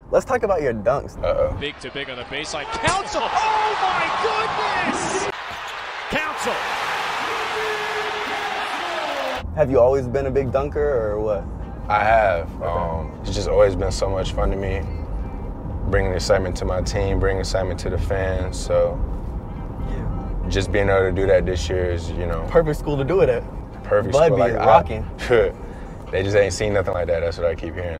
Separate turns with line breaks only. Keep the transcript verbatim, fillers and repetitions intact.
Let's talk about your dunks.
Uh-oh.
Big to big on the baseline. Council! Oh my goodness! Council!
Have you always been a big dunker or what?
I have.
Okay.
Um, it's just always been so much fun to me. Bringing excitement to my team, bringing excitement to the fans. So
Yeah.
just being able to do that this year is, you know,
Perfect school to do it at.
perfect.
Bud
school.
be
Like, I-
rocking.
they just ain't seen nothing like that. That's what I keep hearing.